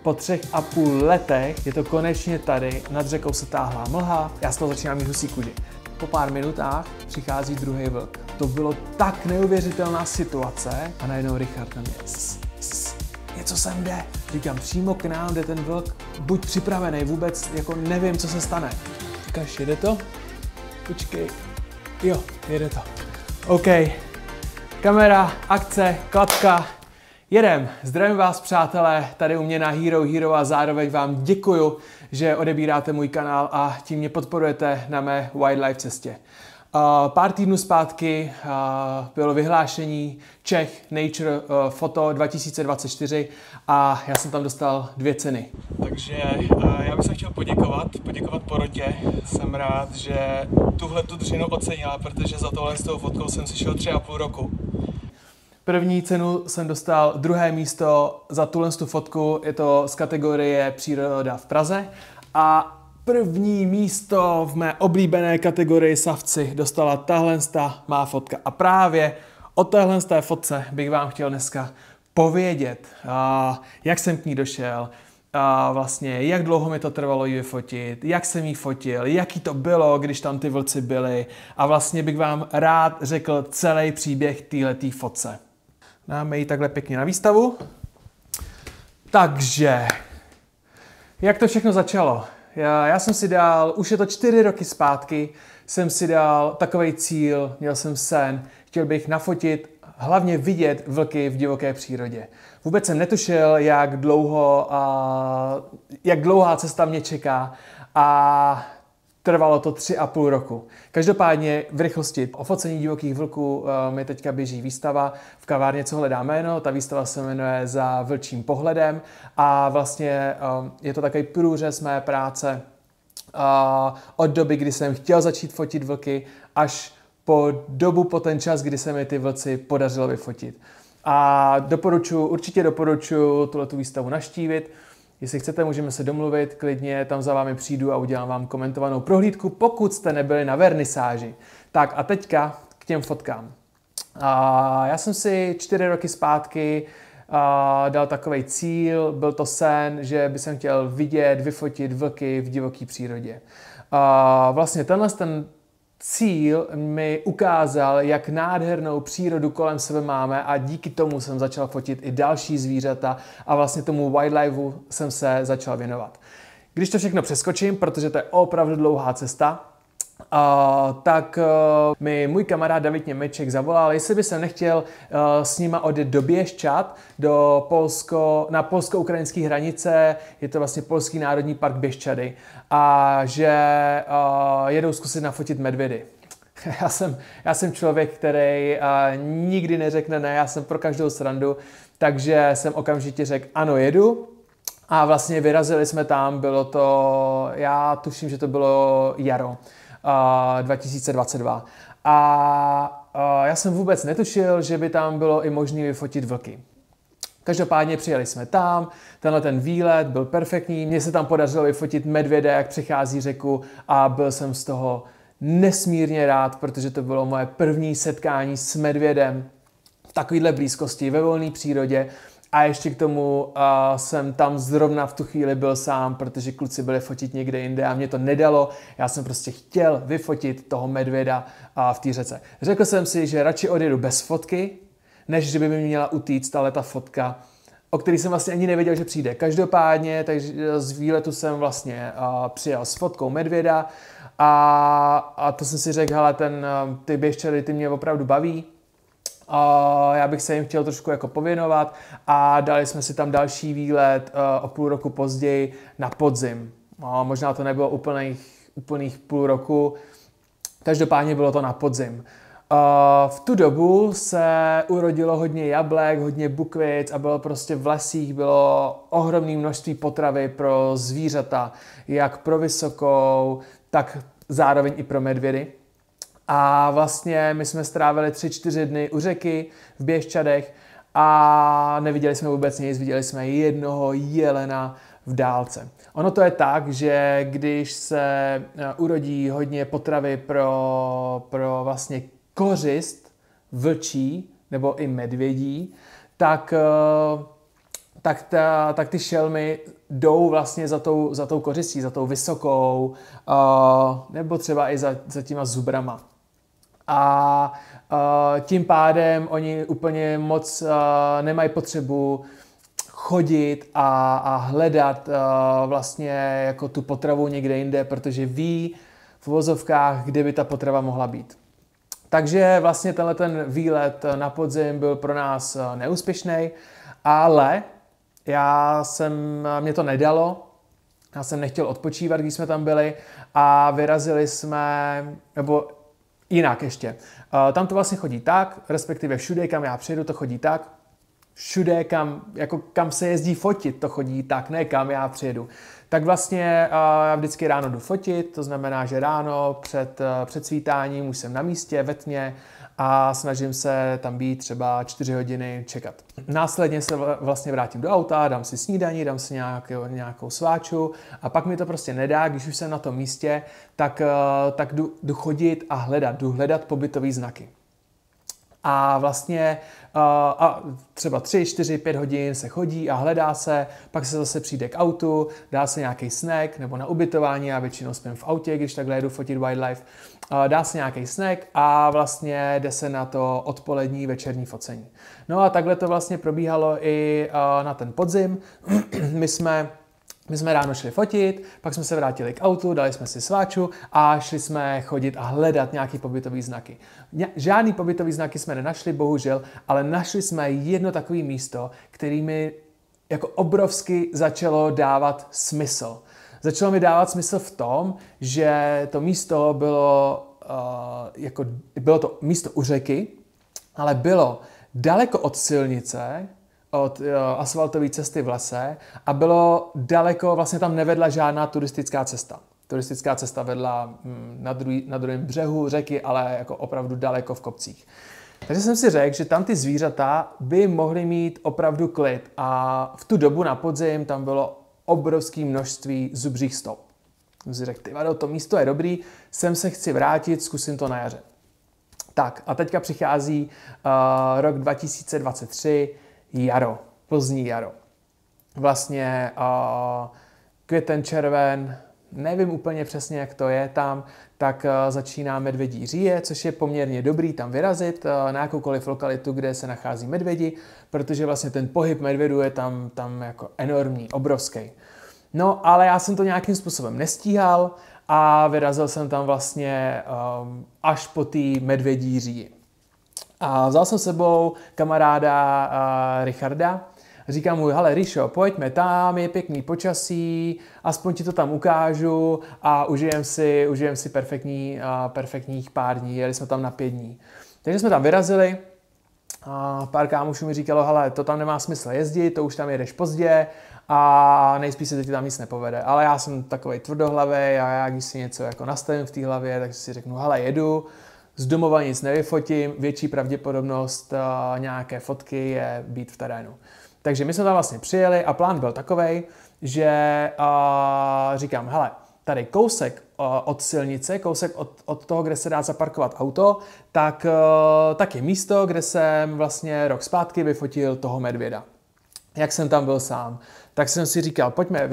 Po 3,5 letech je to konečně tady, nad řekou se táhla mlha, já z toho začínám mít husí kůži. Po pár minutách přichází druhý vlk. To bylo tak neuvěřitelná situace a najednou Richard na mě. Něco sem jde. Říkám, přímo k nám jde ten vlk. Buď připravený, vůbec jako nevím, co se stane. Říkáš, jede to? Počkej. Jo, jede to. OK. Kamera, akce, klatka. Jedem. Zdravím vás, přátelé, tady u mě na Hero a zároveň vám děkuju, že odebíráte můj kanál a tím mě podporujete na mé wildlife cestě. Pár týdnů zpátky bylo vyhlášení Czech Nature Photo 2024 a já jsem tam dostal 2 ceny. Takže já bych se chtěl poděkovat porotě. Jsem rád, že tuhle tu dřinu ocenila, protože za tohle s tou fotkou jsem si šel 3,5 roku. První cenu jsem dostal, druhé místo za tuhle fotku, je to z kategorie Příroda v Praze. A první místo v mé oblíbené kategorii savci dostala tahle má fotka. A právě o téhle fotce bych vám chtěl dneska povědět, jak jsem k ní došel, vlastně jak dlouho mi to trvalo ji vyfotit, jak jsem ji fotil, jaký to bylo, když tam ty vlci byli. A vlastně bych vám rád řekl celý příběh téhletý fotce. Dáme ji takhle pěkně na výstavu. Takže, jak to všechno začalo? Já jsem si dal, už je to 4 roky zpátky, jsem si dal takovej cíl, měl jsem sen, chtěl bych nafotit, hlavně vidět vlky v divoké přírodě. Vůbec jsem netušil, jak dlouhá cesta mě čeká a trvalo to 3,5 roku. Každopádně v rychlosti o focení divokých vlků mi teďka běží výstava v kavárně Co hledá jméno. Ta výstava se jmenuje Za vlčím pohledem a vlastně je to takový průřez mé práce od doby, kdy jsem chtěl začít fotit vlky, až po ten čas, kdy se mi ty vlci podařilo vyfotit. A určitě doporučuji tuhletu výstavu navštívit. Jestli chcete, můžeme se domluvit, klidně tam za vámi přijdu a udělám vám komentovanou prohlídku, pokud jste nebyli na vernisáži. Tak a teďka k těm fotkám. Já jsem si 4 roky zpátky dal takovej cíl, byl to sen, že bych chtěl vidět, vyfotit vlky v divoké přírodě. Vlastně ten cíl mi ukázal, jak nádhernou přírodu kolem sebe máme a díky tomu jsem začal fotit i další zvířata a vlastně tomu wildlifeu jsem se začal věnovat. Když to všechno přeskočím, protože to je opravdu dlouhá cesta, tak mi můj kamarád David Němeček zavolal, jestli by se nechtěl s nima odjet do Běščad, na polsko-ukrajinské hranice, je to vlastně Polský národní park Běščady, a že jedou zkusit nafotit medvědy. Já jsem člověk, který nikdy neřekne ne, já jsem pro každou srandu, takže jsem okamžitě řekl ano, jedu. A vlastně vyrazili jsme tam, bylo to, já tuším, že to bylo jaro 2022. A já jsem vůbec netušil, že by tam bylo i možné vyfotit vlky. Každopádně přijeli jsme tam, ten výlet byl perfektní, mně se tam podařilo vyfotit medvěda, jak přechází řeku a byl jsem z toho nesmírně rád, protože to bylo moje první setkání s medvědem v takovéhle blízkosti, ve volné přírodě. A ještě k tomu jsem tam zrovna v tu chvíli byl sám, protože kluci byli fotit někde jinde a mě to nedalo. Já jsem prostě chtěl vyfotit toho medvěda v té řece. Řekl jsem si, že radši odjedu bez fotky, než že by mi měla utíct ta fotka, o který jsem vlastně ani nevěděl, že přijde. Každopádně, takže z výletu jsem vlastně přijel s fotkou medvěda a to jsem si řekl, hele, ty Běščady, ty mě opravdu baví. Já bych se jim chtěl trošku jako pověnovat a dali jsme si tam další výlet o půl roku později na podzim. Možná to nebylo úplných půl roku, každopádně bylo to na podzim. V tu dobu se urodilo hodně jablek, hodně bukvic a bylo prostě v lesích, bylo ohromné množství potravy pro zvířata, jak pro vysokou, tak zároveň i pro medvědy. A vlastně my jsme strávili 3-4 dny u řeky v Běščadech a neviděli jsme vůbec nic, viděli jsme jednoho jelena v dálce. Ono to je tak, že když se urodí hodně potravy pro vlastně kořist vlčí nebo i medvědí, tak ty šelmy jdou vlastně za tou kořistí, za tou vysokou, nebo třeba i za těma zubrama. A tím pádem oni úplně moc nemají potřebu chodit a hledat vlastně jako tu potravu někde jinde, protože ví v uvozovkách, kde by ta potrava mohla být. Takže vlastně tenhle ten výlet na podzim byl pro nás neúspěšný, ale mě to nedalo, já jsem nechtěl odpočívat, když jsme tam byli a vyrazili jsme, nebo jinak ještě. Tam to vlastně chodí tak, respektive všude, kam já přijedu, to chodí tak, všude, kam se jezdí fotit, to chodí tak, ne kam já přijedu. Tak vlastně já vždycky ráno jdu fotit, to znamená, že ráno před svítáním už jsem na místě ve tmě a snažím se tam být třeba 4 hodiny čekat. Následně se vlastně vrátím do auta, dám si snídaní, dám si nějakou sváču a pak mi to prostě nedá, když už jsem na tom místě, tak jdu chodit a hledat pobytové znaky. A vlastně třeba 3, 4, 5 hodin se chodí a hledá se, pak se zase přijde k autu, dá se nějaký snack nebo na ubytování, já většinou spím v autě, když takhle jedu fotit wildlife, dá se nějaký snack a vlastně jde se na to odpolední večerní focení. No a takhle to vlastně probíhalo i na ten podzim. My jsme ráno šli fotit, pak jsme se vrátili k autu, dali jsme si sváču a šli jsme chodit a hledat nějaký pobytový znaky. Žádný pobytový znaky jsme nenašli, bohužel, ale našli jsme jedno takové místo, který mi jako obrovsky začalo dávat smysl. Začalo mi dávat smysl v tom, že to místo bylo to místo u řeky, ale bylo daleko od silnice, od asfaltové cesty v lese a bylo daleko, vlastně tam nevedla žádná turistická cesta. Turistická cesta vedla na druhém břehu řeky, ale jako opravdu daleko v kopcích. Takže jsem si řekl, že tam ty zvířata by mohly mít opravdu klid a v tu dobu na podzim tam bylo obrovské množství zubřích stop. Jsem si řekl, to místo je dobrý, sem se chci vrátit, zkusím to na jaře. Tak a teďka přichází rok 2023, jaro, pozdní jaro. Vlastně květen, červen, nevím úplně přesně, jak to je tam, tak začíná medvědí říje, což je poměrně dobrý tam vyrazit na jakoukoliv lokalitu, kde se nachází medvědi, protože vlastně ten pohyb medvědů je tam jako enormní, obrovský. No, ale já jsem to nějakým způsobem nestíhal a vyrazil jsem tam vlastně až po té medvědí říji. A vzal jsem s sebou kamaráda Richarda. Říkám mu, hele Rišo, pojďme tam, je pěkný počasí, aspoň ti to tam ukážu a užijem si perfektních pár dní, jeli jsme tam na 5 dní. Takže jsme tam vyrazili, a pár kámošů mi říkalo, hele, to tam nemá smysl jezdit, to už tam jedeš pozdě a nejspíš se ti tam nic nepovede. Ale já jsem takovej tvrdohlavý a já když si něco jako nastavím v té hlavě, tak si řeknu, hele, jedu, z domova nic nevyfotím, větší pravděpodobnost nějaké fotky je být v terénu. Takže my jsme tam vlastně přijeli a plán byl takovej, že říkám, hele, tady kousek od silnice, kousek od toho, kde se dá zaparkovat auto, tak je místo, kde jsem vlastně rok zpátky vyfotil toho medvěda. Jak jsem tam byl sám, tak jsem si říkal, pojďme,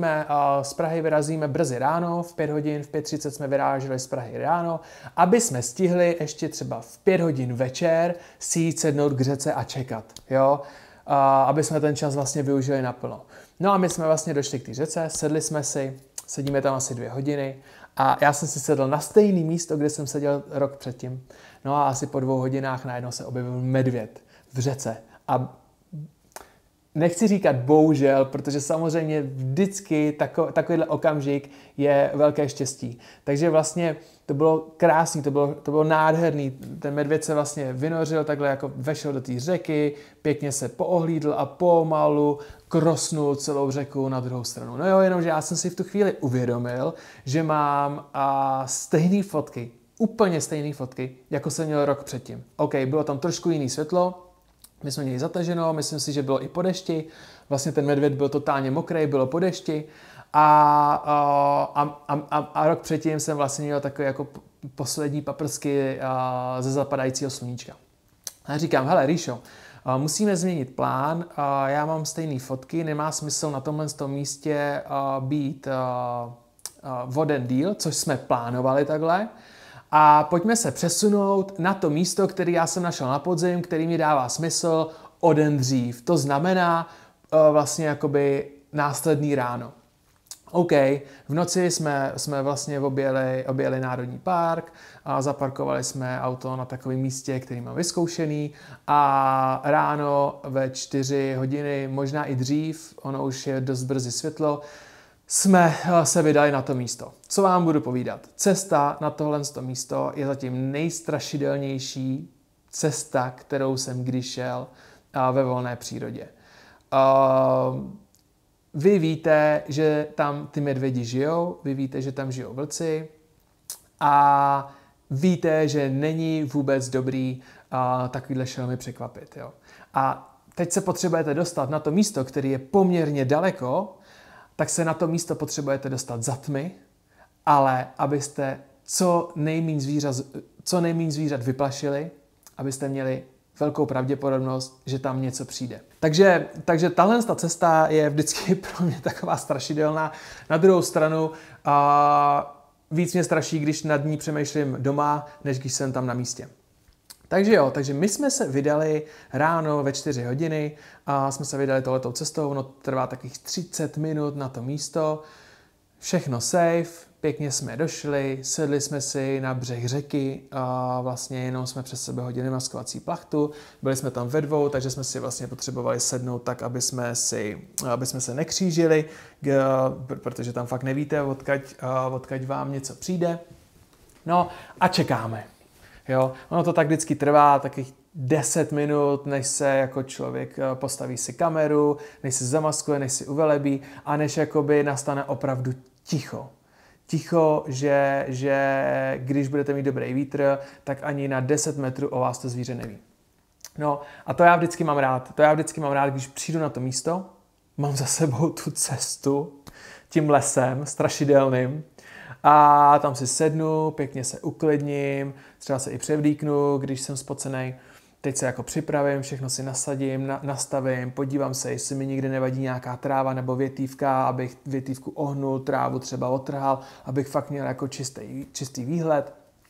z Prahy vyrazíme brzy ráno, v 5 hodin, v 5:30 jsme vyráželi z Prahy ráno, aby jsme stihli ještě třeba v 5 hodin večer si jít sednout k řece a čekat, jo? Aby jsme ten čas vlastně využili naplno. No a my jsme vlastně došli k té řece, sedli jsme si, sedíme tam asi 2 hodiny a já jsem si sedl na stejné místo, kde jsem seděl rok předtím. No a asi po 2 hodinách najednou se objevil medvěd v řece a nechci říkat bohužel, protože samozřejmě vždycky takovýhle okamžik je velké štěstí. Takže vlastně to bylo krásný, to bylo nádherný. Ten medvěd se vlastně vynořil, takhle jako vešel do té řeky, pěkně se poohlídl a pomalu krosnul celou řeku na druhou stranu. No jo, jenomže já jsem si v tu chvíli uvědomil, že mám stejné fotky, úplně stejné fotky, jako jsem měl rok předtím. OK, bylo tam trošku jiný světlo, my jsme měli zataženo, myslím si, že bylo i po dešti. Vlastně ten medvěd byl totálně mokrý, bylo po dešti. A rok předtím jsem vlastně měl takové jako poslední paprsky ze zapadajícího sluníčka. A říkám, hele Ríšo, Musíme změnit plán, já mám stejné fotky, nemá smysl na tomhle místě být voden díl, což jsme plánovali takhle. A pojďme se přesunout na to místo, které já jsem našel na podzim, který mi dává smysl o den dřív. To znamená vlastně jakoby následný ráno. OK, v noci jsme vlastně objeli Národní park a zaparkovali jsme auto na takovém místě, který mám vyzkoušený a ráno ve 4 hodiny, možná i dřív, ono už je dost brzy světlo, jsme se vydali na to místo. Co vám budu povídat? Cesta na tohle místo je zatím nejstrašidelnější cesta, kterou jsem kdy šel ve volné přírodě. Vy víte, že tam ty medvědi žijou, vy víte, že tam žijou vlci a víte, že není vůbec dobrý takovýhle šelmy překvapit. Jo. A teď se potřebujete dostat na to místo, které je poměrně daleko, tak se na to místo potřebujete dostat za tmy, ale abyste co nejméně zvířat vyplašili, abyste měli velkou pravděpodobnost, že tam něco přijde. Takže tahle cesta je vždycky pro mě taková strašidelná. Na druhou stranu víc mě straší, když nad ní přemýšlím doma, než když jsem tam na místě. Takže my jsme se vydali ráno ve 4 hodiny a jsme se vydali tohletou cestou, ono trvá takových 30 minut na to místo, všechno safe, pěkně jsme došli, sedli jsme si na břeh řeky a vlastně jenom jsme přes sebe hodili maskovací plachtu, byli jsme tam ve dvou, takže jsme si vlastně potřebovali sednout tak, aby jsme se nekřížili, protože tam fakt nevíte, odkud vám něco přijde. No a čekáme. Jo, ono to tak vždycky trvá takových 10 minut, než se jako člověk postaví si kameru, než se zamaskuje, než si uvelebí a než jakoby nastane opravdu ticho. Ticho, že když budete mít dobrý vítr, tak ani na 10 metrů o vás to zvíře neví. No a to já vždycky mám rád. Když přijdu na to místo, mám za sebou tu cestu tím lesem strašidelným, a tam si sednu, pěkně se uklidním, třeba se i převlíknu, když jsem spocenej. Teď se jako připravím, všechno si nasadím, nastavím, podívám se, jestli mi nikdy nevadí nějaká tráva nebo větívka, abych větívku ohnul, trávu třeba otrhal, abych fakt měl jako čistý výhled.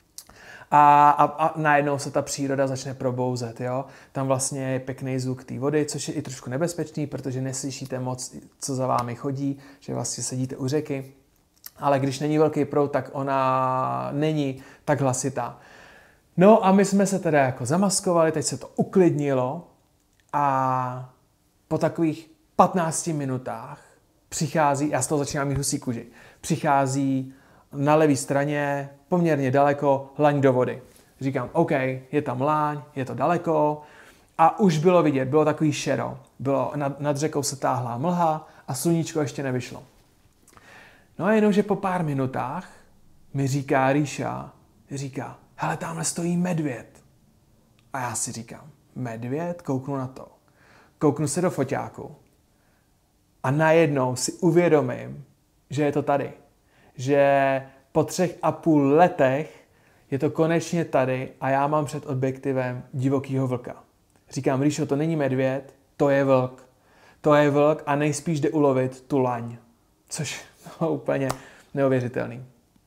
A najednou se ta příroda začne probouzet. Jo? Tam vlastně je pěkný zvuk té vody, což je i trošku nebezpečný, protože neslyšíte moc, co za vámi chodí, že vlastně sedíte u řeky. Ale když není velký proud, tak ona není tak hlasitá. No a my jsme se teda jako zamaskovali, teď se to uklidnilo a po takových 15 minutách přichází, já z toho začínám mít husí kůži, přichází na levé straně poměrně daleko laň do vody. Říkám, OK, je tam laň, je to daleko a už bylo vidět, bylo takový šero. Nad řekou se táhla mlha a sluníčko ještě nevyšlo. No a jenomže po pár minutách mi říká Ríša, hele, tamhle stojí medvěd. A já si říkám, medvěd? Kouknu na to. Kouknu se do foťáku. A najednou si uvědomím, že je to tady. Že po 3,5 letech je to konečně tady a já mám před objektivem divokýho vlka. Říkám, Ríšo, to není medvěd, to je vlk. To je vlk a nejspíš jde ulovit tu laň. Což je úplně neuvěřitelný.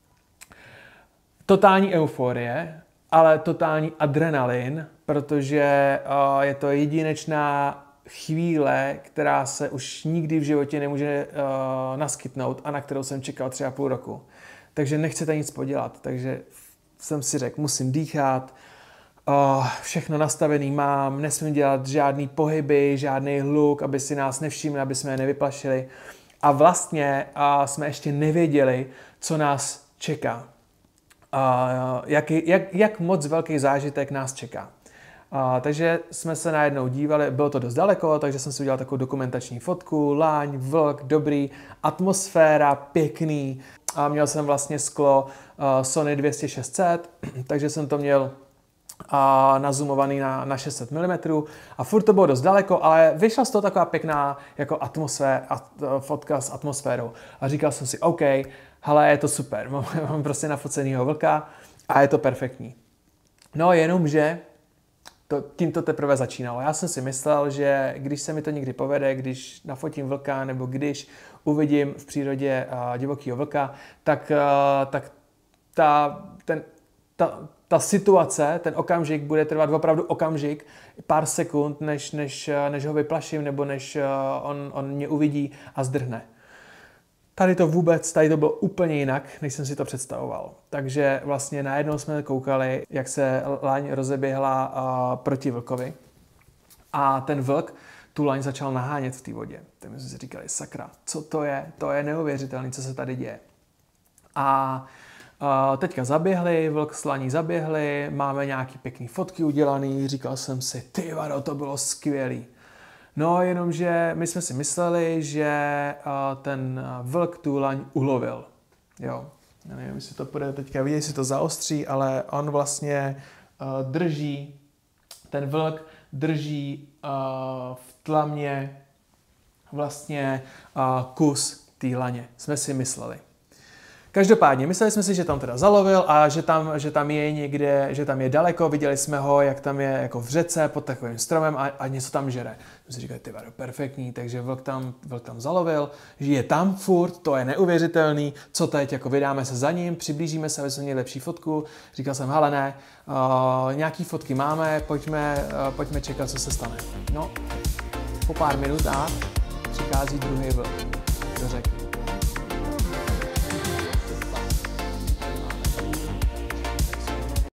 Totální euforie, ale totální adrenalin, protože je to jedinečná chvíle, která se už nikdy v životě nemůže naskytnout a na kterou jsem čekal 3,5 roku. Takže nechcete nic podělat, takže jsem si řekl, musím dýchat, všechno nastavený mám, nesmím dělat žádný pohyby, žádný hluk, aby si nás nevšimli, aby jsme je nevyplašili. A vlastně jsme ještě nevěděli, co nás čeká. Jak moc velký zážitek nás čeká. Takže jsme se najednou dívali, bylo to dost daleko, takže jsem si udělal takovou dokumentační fotku, laň, vlk, dobrý, atmosféra, pěkný. A měl jsem vlastně sklo Sony 200-600, takže jsem to měl nazumovaný na 600 mm a furt to bylo dost daleko, ale vyšla z toho taková pěkná jako fotka s atmosférou. A říkal jsem si, OK, hele, je to super, mám prostě nafocenýho vlka a je to perfektní. No jenomže Tím to teprve začínalo. Já jsem si myslel, že když se mi to někdy povede, když nafotím vlka nebo když uvidím v přírodě divokýho vlka, tak ta situace, ten okamžik bude trvat opravdu okamžik, pár sekund, než ho vyplaším nebo než on mě uvidí a zdrhne. Tady to bylo úplně jinak, než jsem si to představoval. Takže vlastně najednou jsme koukali, jak se laň rozeběhla proti vlkovi a ten vlk tu laň začal nahánět v té vodě. Tak jsme si říkali, sakra, co to je? To je neuvěřitelné, co se tady děje. A teďka zaběhli, vlk s laní zaběhli, máme nějaký pěkný fotky udělaný, říkal jsem si, ty vado, to bylo skvělý. No, jenomže my jsme si mysleli, že ten vlk tu laň ulovil. Jo. Já nevím, jestli to bude teďka vidět, jestli to zaostří, ale on vlastně ten vlk drží v tlamě vlastně kus té laně. Jsme si mysleli. Každopádně, mysleli jsme si, že tam teda zalovil a že tam je někde, že tam je daleko, viděli jsme ho, jak tam je jako v řece pod takovým stromem a něco tam žere. My si říkali, ty vado, perfektní, takže vlk tam zalovil, že je tam furt, to je neuvěřitelný, co teď, jako vydáme se za ním, přiblížíme se, aby jsme měli lepší fotku. Říkal jsem, hele ne, nějaký fotky máme, pojďme čekat, co se stane. No, po pár minutách přichází druhý vlk do řeky.